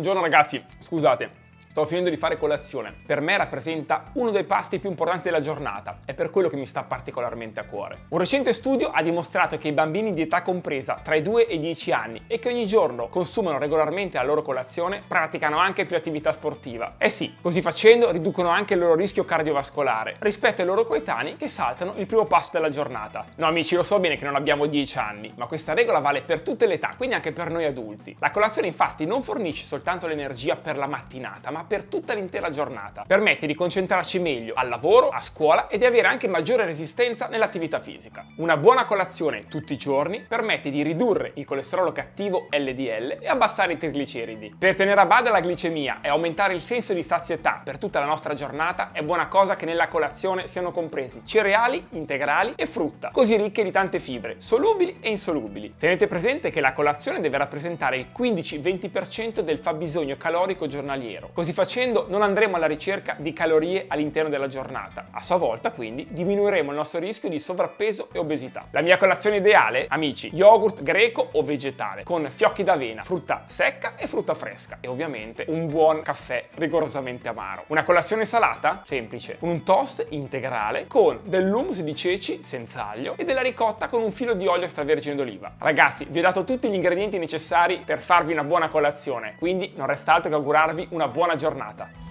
Buongiorno ragazzi, scusate. Sto finendo di fare colazione. Per me rappresenta uno dei pasti più importanti della giornata, è per quello che mi sta particolarmente a cuore. Un recente studio ha dimostrato che i bambini di età compresa tra i 2 e i 10 anni e che ogni giorno consumano regolarmente la loro colazione praticano anche più attività sportiva. Eh sì, così facendo riducono anche il loro rischio cardiovascolare rispetto ai loro coetanei che saltano il primo passo della giornata. No amici, lo so bene che non abbiamo 10 anni, ma questa regola vale per tutte le età, quindi anche per noi adulti. La colazione infatti non fornisce soltanto l'energia per la mattinata, ma per tutta l'intera giornata. Permette di concentrarci meglio al lavoro, a scuola e di avere anche maggiore resistenza nell'attività fisica. Una buona colazione tutti i giorni permette di ridurre il colesterolo cattivo LDL e abbassare i trigliceridi. Per tenere a bada la glicemia e aumentare il senso di sazietà per tutta la nostra giornata è buona cosa che nella colazione siano compresi cereali, integrali e frutta, così ricche di tante fibre, solubili e insolubili. Tenete presente che la colazione deve rappresentare il 15-20% del fabbisogno calorico giornaliero. Così facendo non andremo alla ricerca di calorie all'interno della giornata. A sua volta, quindi, diminuiremo il nostro rischio di sovrappeso e obesità. La mia colazione ideale, amici, yogurt greco o vegetale, con fiocchi d'avena, frutta secca e frutta fresca e ovviamente un buon caffè rigorosamente amaro. Una colazione salata? Semplice. Un toast integrale con dell'hummus di ceci senza aglio e della ricotta con un filo di olio extravergine d'oliva. Ragazzi, vi ho dato tutti gli ingredienti necessari per farvi una buona colazione, quindi non resta altro che augurarvi una buona giornata.